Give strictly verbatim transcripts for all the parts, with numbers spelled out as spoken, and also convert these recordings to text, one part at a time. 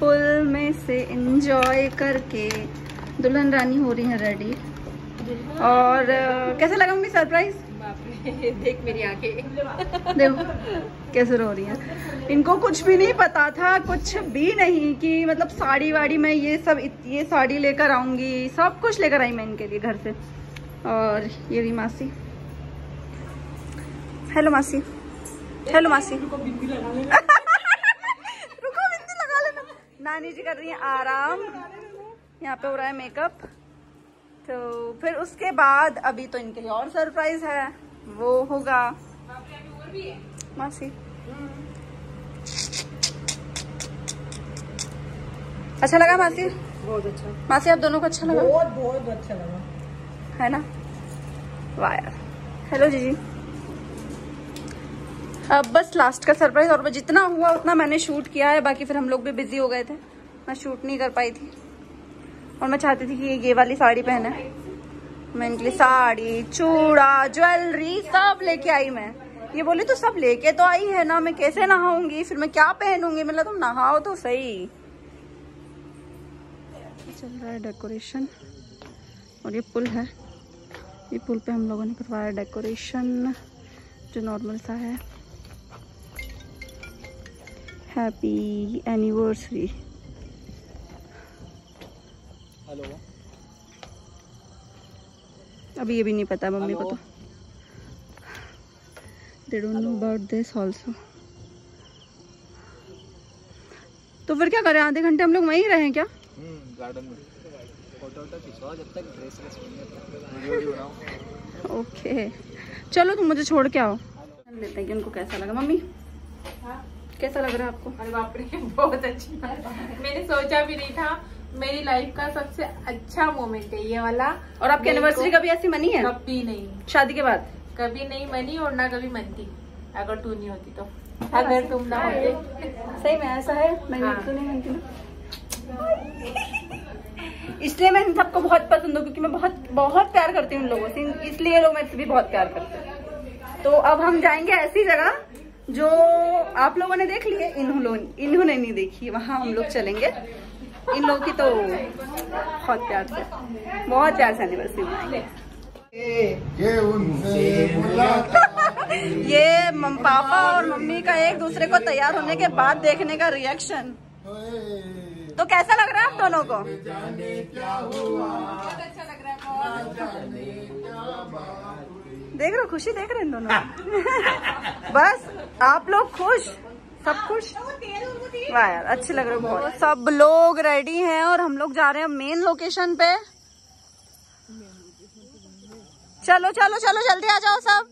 पुल में से एंजॉय करके दुल्हन रानी हो रही है रेडी। और uh, कैसे लगा मम्मी सरप्राइज? देख मेरी आंखें देखो कैसे रो रही है। इनको कुछ भी नहीं पता था, कुछ भी नहीं कि मतलब साड़ी वाड़ी मैं ये सब ये साड़ी लेकर आऊंगी, सब कुछ लेकर आई मैं इनके लिए घर से। और ये रही मासी। हेलो मासी। हेलो मासी। रुको बिंदी लगा लेना। रुको बिंदी लगा लेना। नानी जी कर रही है आराम, यहाँ पे हो रहा है मेकअप। तो फिर उसके बाद अभी तो इनके लिए और सरप्राइज है, वो होगा। मासी अच्छा लगा मासी? बहुत अच्छा। मासी आप दोनों को अच्छा लगा? बहुत बहुत अच्छा लगा है ना? वाह यार। हेलो जीजी। अब बस लास्ट का सरप्राइज, और जितना हुआ उतना मैंने शूट किया है, बाकी फिर हम लोग भी बिजी हो गए थे, मैं शूट नहीं कर पाई थी। और मैं चाहती थी कि ये ये वाली साड़ी पहने, मैं इनके लिए साड़ी, चूड़ा, ज्वेलरी सब लेके आई। मैं ये बोली तो सब लेके तो आई है ना, मैं कैसे नहाऊंगी, फिर मैं क्या पहनूंगी? मतलब तुम नहाओ तो सही। चल रहा है डेकोरेशन, और ये पुल है, ये पुल पे हम लोगों ने करवाया डेकोरेशन जो नॉर्मल सा है। Happy anniversary. हेलो। अभी ये भी नहीं पता है मम्मी को, तो they don't know about this also. तो फिर क्या करें, आधे घंटे हम लोग वहीं रहे क्या? हम्म गार्डन में फोटो वोटो खिंचवाओ, जब तक ड्रेस व्रेस वीडियो भी बनाओ। ओके चलो तुम मुझे छोड़ के आओ, लेते हैं कि उनको कैसा लगा। मम्मी हाँ? कैसा लग रहा है आपको? अरे बाप रे बहुत अच्छा। मैंने सोचा भी नहीं था, मेरी लाइफ का सबसे अच्छा मोमेंट है ये वाला। और आपकी एनिवर्सरी कभी ऐसी मनी है? कभी नहीं, शादी के बाद कभी नहीं मनी, और ना कभी मनती, अगर तू नहीं होती तो। अगर तुम ना होते। सही में ऐसा है, मैं हाँ। तो नहीं मनती ना। इसलिए मैं इन सबको बहुत पसंद हूँ, क्योंकि मैं बहुत बहुत प्यार करती हूँ उन लोगों से, इसलिए लोग मेरे से भी बहुत प्यार करते हैं। तो अब हम जाएंगे ऐसी जगह जो आप लोगों ने देख ली है, इन्होंने इन्होंने नहीं देखी, वहाँ हम लोग चलेंगे। इन लोगों की तो बहुत प्यार से बहुत प्यार से एनिवर्सरी मनाएंगे। ये उनसे मुलाकात ये मम पापा और मम्मी का एक दूसरे को तैयार होने के बाद देखने का रिएक्शन। तो कैसा लग रहा है आप दोनों को? बहुत अच्छा लग रहा है। देख रहे हो, खुशी देख रहे हैं इन दोनों। बस आप लोग खुश, सब खुश। वाह यार अच्छे लग रहे हो बहुत। सब लोग रेडी हैं और हम लोग जा रहे हैं मेन लोकेशन पे। चलो चलो चलो जल्दी आ जाओ सब।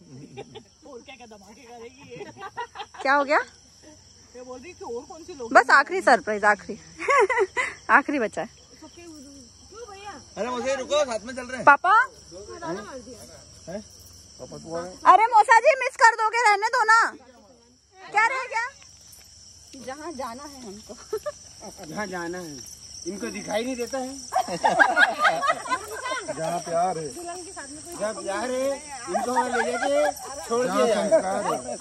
क्या हो गया? ये बोल रही कि और कौन सी लोग? बस आखिरी सरप्राइज, आखिरी आखिरी बचा है। अरे मुझे रुको, साथ में चल रहे हैं। पापा अरे मौसा जी मिस कर दोगे, रहने दो ना। क्या रह गया? जहाँ जाना है हमको। जहाँ जाना है इनको दिखाई नहीं देता है। जहाँ प्यार है, जहाँ प्यार है इनको वहाँ ले जाके छोड़ दिया। संस्कार है।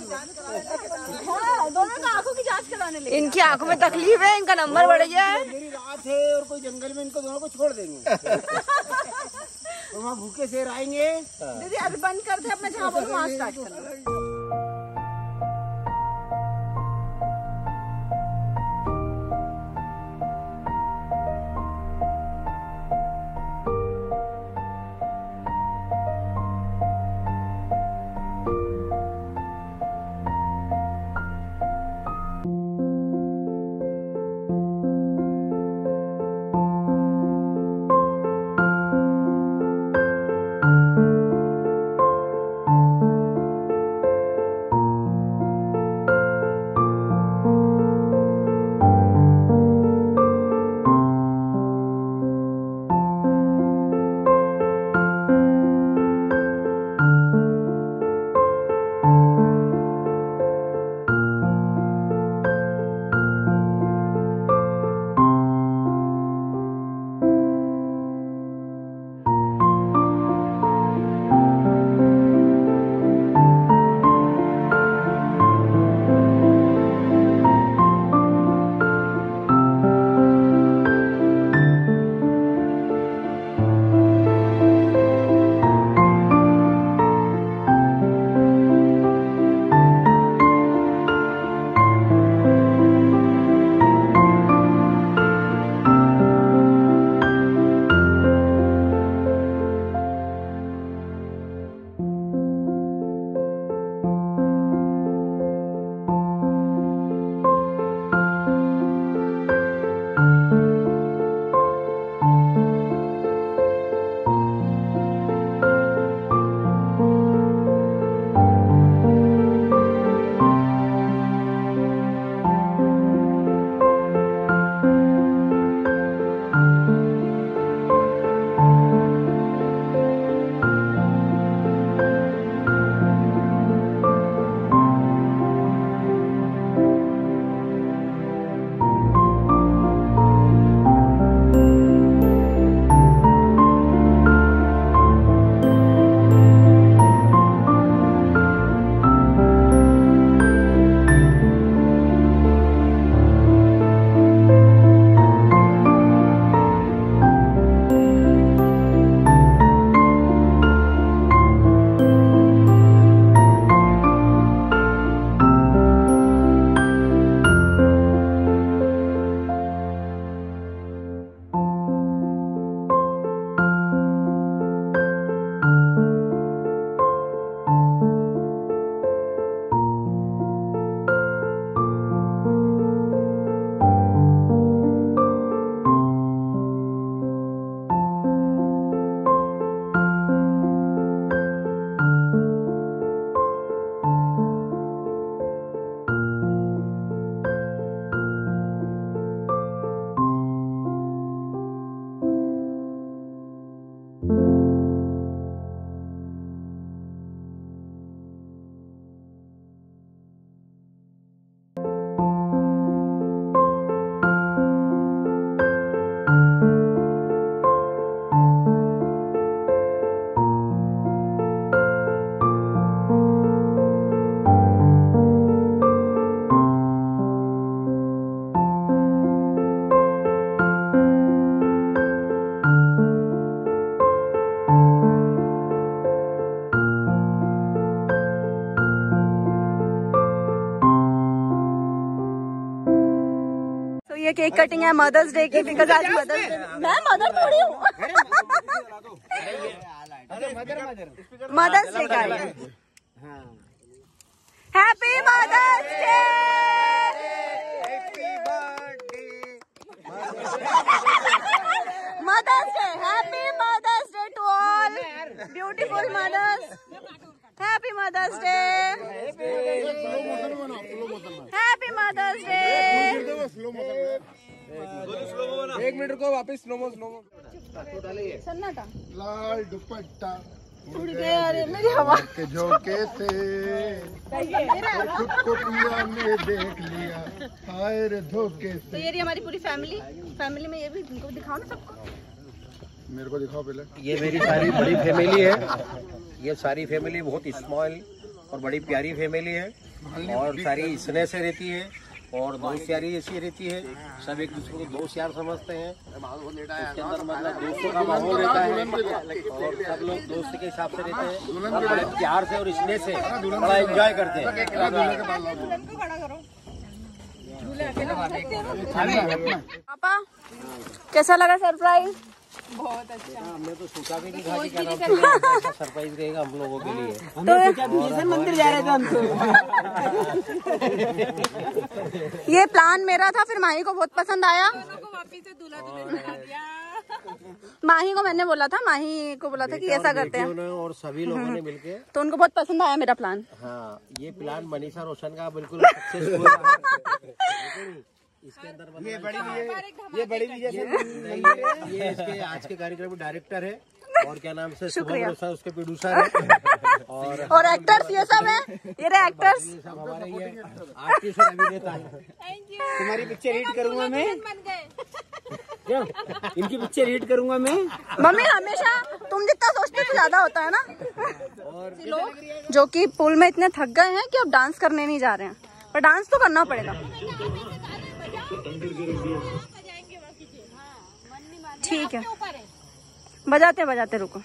हाँ, दोनों का आंखों की जांच कराने ले। इनकी आंखों में तकलीफ है, इनका नंबर बढ़ गया है। मेरी रात है और कोई जंगल में इनको दोनों को छोड़ देंगे। तो वहाँ भूखे शेर आएंगे। दीदी अभी बंद करते अपना, जहाँ बोलो वहाँ स्टार्ट करना। ये केक कटिंग है मदर्स डे की, बिकॉज आज मदर्स डे। मैं मदर थोड़ी हूँ। मदर्स डे का है। Happy mother's day. Mother's day, happy mother's day to all beautiful mothers. Happy mother's day, happy mother's day. एक मिनट को वापस स्लो मो स्लो मो सन्नाटा। लाल दुपट्टा उड़ गया रे मेरी हवा के झोंके से खुद को पिया ने देख लिया, हाय रे धोखे तो से। ये रही हमारी पूरी फैमिली। फैमिली में ये भी इनको दिखाओ ना सबको। मेरे को दिखाओ पहले। ये मेरी सारी बड़ी फैमिली है। ये सारी फैमिली बहुत स्मॉल और बड़ी प्यारी फैमिली है और सारी स्नेह से रहती है और दोस्त यारी ऐसी रहती है। सब एक दूसरे को दोस्त यार समझते हैं। उसके अंदर मतलब दोस्तों का माहौल रहता है और सब लोग दोस्त के हिसाब से रहते हैं और बड़े प्यार से और स्नेह से बड़ा एंजॉय करते हैं। पापा कैसा लगा सरप्राइज? बहुत अच्छा। हमने तो सोचा भी नहीं था कि क्या नाम से सरप्राइज रहेगा हम लोगों के लिए। तो मंदिर जा रहे थे हम तो। ये प्लान मेरा था, फिर माही को बहुत पसंद आया। माही को मैंने बोला था, माही को बोला था कि ऐसा करते हैं और सभी लोगों ने मिलके, तो उनको बहुत पसंद आया मेरा प्लान। हाँ ये प्लान मनीषा रोशन का बिल्कुल सक्सेसफुल रहा। इसके अंदर मतलब ये बड़ी ये बड़ी भी जैसे ये इसके आज के कार्यक्रम में डायरेक्टर है और क्या नाम से शुक्रिया। रोशन उसके प्रोड्यूसर है और और एक्टर्स ये सब है, ये रहे एक्टर्स। ये सब हमारे ये आर्टिस्ट और अभिनेता है। तुम्हारी पिक्चर हिट करूंगा मैं। क्यों? इनकी पिक्चर हिट करूंगा मैं। मम्मी हमेशा तुम जितना सोचते हो ज्यादा होता है ना। लोग जो कि पूल में इतने थक गए हैं कि अब डांस करने नहीं जा रहे हैं, पर डांस तो करना पड़ेगा। ठीक है, बजाते बजाते रुको।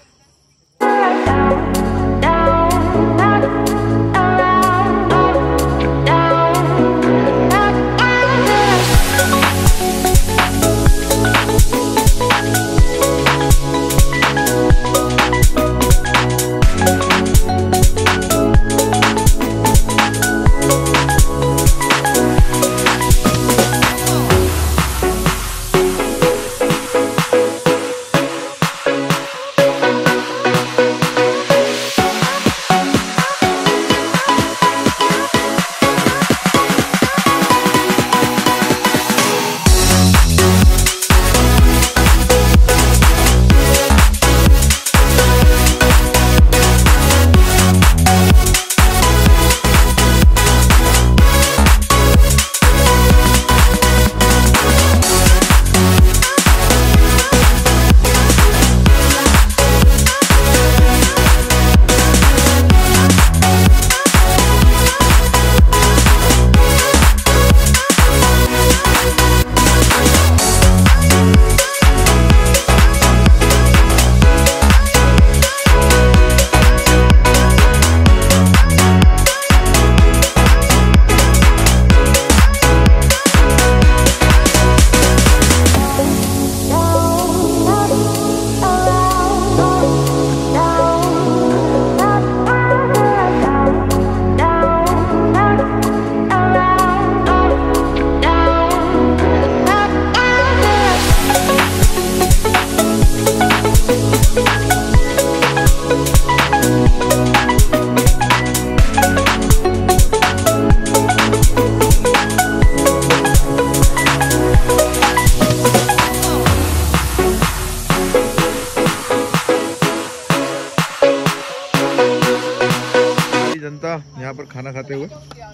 यहाँ पर खाना खाते हुए।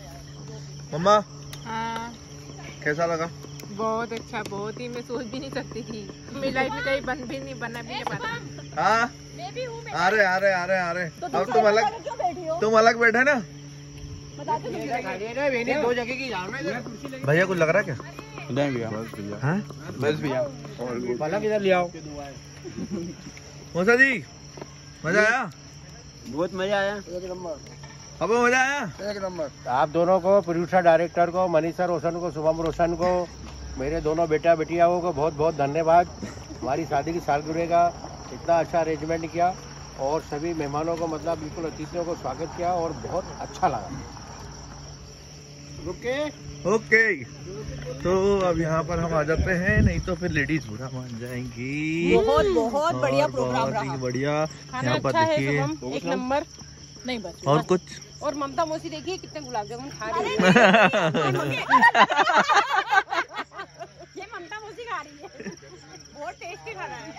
मम्मा हाँ कैसा लगा? बहुत अच्छा, बहुत ही। मैं सोच भी नहीं सकती थी, मेरी लाइफ में कहीं बन भी नहीं बना भी नहीं पाता। हाँ अरे अरे अरे अरे अब तुम अलग तुम अलग बैठे ना। दो जगह की भैया कुछ लग रहा है क्या? नहीं भैया, हाँ बस भैया पलक इधर ले आओ। मौसा जी मजा आया? बहुत मजा आया। एक नंबर, अब मजा आया? एक नंबर। आप दोनों को, प्रोड्यूसर डायरेक्टर को, मनीषा रोशन को, शुभम रोशन को मेरे दोनों बेटा बेटियाओं को बहुत बहुत धन्यवाद। हमारी शादी की सालगिरह का इतना अच्छा अरेंजमेंट किया और सभी मेहमानों को मतलब बिल्कुल अतिथियों को स्वागत किया और बहुत अच्छा लगा। ओके ओके, तो अब यहाँ पर हम आ जाते हैं, नहीं तो फिर लेडीज बुरा मान जाएंगी। बहुत बहुत बढ़िया प्रोग्राम बहुत ही रहा। बढ़िया। खाना यहाँ पर अच्छा है देखिए शुभम, एक नंबर। नहीं बस और कुछ और ममता मौसी देखिए कितने गुलाब जामुन खा रही है। ये ममता मौसी खा रही है, बहुत टेस्टी खाना है।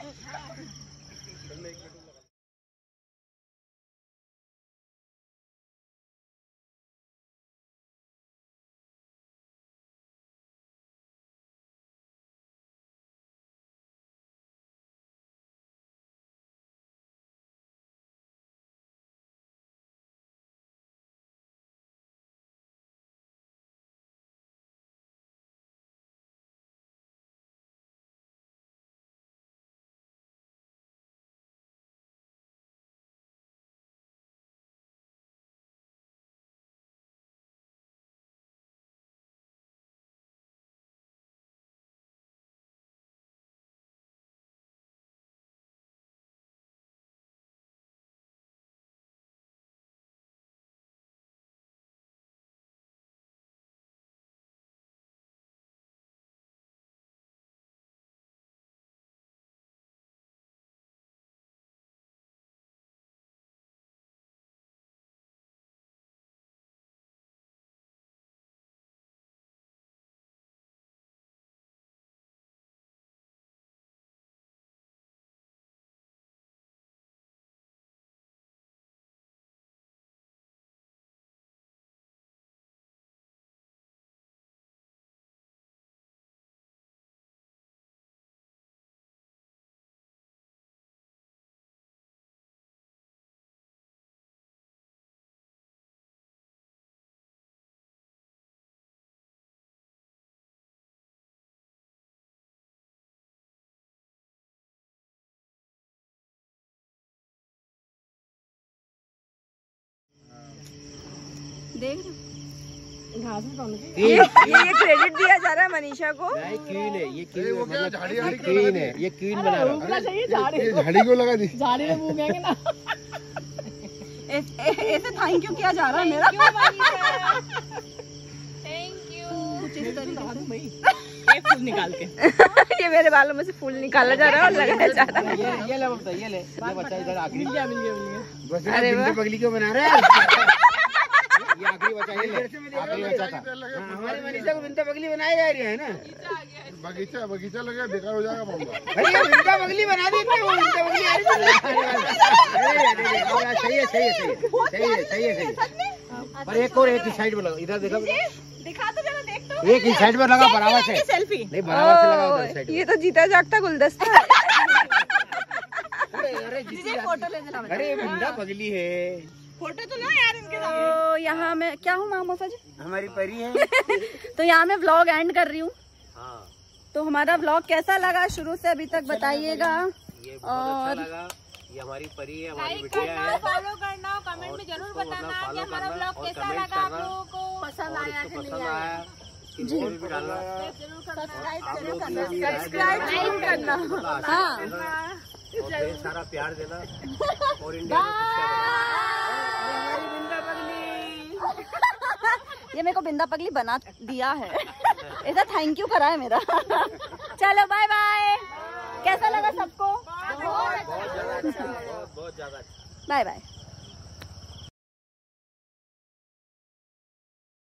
देख घास में तो ये ये क्रेडिट दिया जा रहा है मनीषा को। नहीं क्वीन है ये, क्वीन वो क्या झाड़ी झाड़ी क्यों क्वीन लगा है ये, क्वीन बना रहा उगना चाहिए दी? झाड़ी ये झाड़ी क्यों लगा दी? झाड़ी में मुँह ना। ऐसे थैंक यू किया जा रहा है मेरा। Thank you. कुछ इस तरीके से ये फूल निकाल के ये मेरे बालों में से फूल निकाला जा रहा है और लगाया जा रहा है। ये ये ले ममता, ये ले ये बच्चा इधर आखिरी मिल गया मिल गया मिल गया। बस अरे वाह। बिंदु पगली क्यों बना रहा है? ये आखिरी बच्चा, ये ले आखिरी बच्चा था। हाँ, हमारे मनीषा को बिंदु पगली बनाई जा रही है ना। बगीचा बगीचा लगे बेकार हो जाएगा मामला। अरे ये बिंदु पगली बना दी ना, वो बिंदु पगली आ रही है। अरे अरे अरे सही है सही है सही है सही है सही है सही है। पर एक और एक ही साइड में लगा, इधर देखो दिखा तो जरा, देख तो। एक ही साइड में लगा बराबर से। सेल्फी नहीं बराबर से लगा उधर साइड में। ये तो जीता जागता गुलदस्ता है। अरे जीजे फोटो ले लेना। अरे ये बिंदु पगली है। फोटो तो लो यार इनके साथ। तो यहाँ मैं क्या हूँ मामोसा जी? हमारी परी है। तो यहाँ मैं व्लॉग एंड कर रही हूँ। हाँ तो हमारा व्लॉग कैसा लगा शुरू से अभी तक बताइएगा। ये बहुत अच्छा लगा। ये हमारी परी है, हमारी बिटिया है। फॉलो करना, कमेंट में जरूर बताना कि हमारा ब्लॉग कैसा लगा, आप लोगों को पसंद आया कि नहीं आया। जी भी डालना, सब्सक्राइब जरूर करना। सब्सक्राइब जरूर करना। हाँ और ढेर सारा प्यार देना और इंडिया में ये मेरे को बिंदा पगली बना दिया है। ऐसा थैंक यू करा है मेरा। चलो बाय बाय। कैसा लगा सबको? बहुत ज्यादा अच्छा, बहुत बहुत ज्यादा अच्छा। Bye bye.